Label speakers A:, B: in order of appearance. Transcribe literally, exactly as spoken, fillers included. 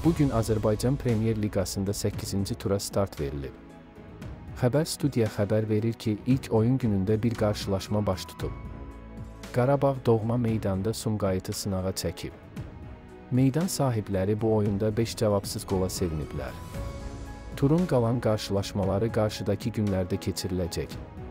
A: Bugün Azərbaycan Premyer Liqasında səkkizinci tura start verilib. Xəbər Studiya xəbər verir ki, ilk oyun günündə bir qarşılaşma baş tutub. Qarabağ doğma meydanda Sumqayıtı sınağa çəkib. Meydan sahibləri bu oyunda beş cavabsız qola seviniblər. Turun qalan qarşılaşmaları qarşıdakı günlərdə keçiriləcək.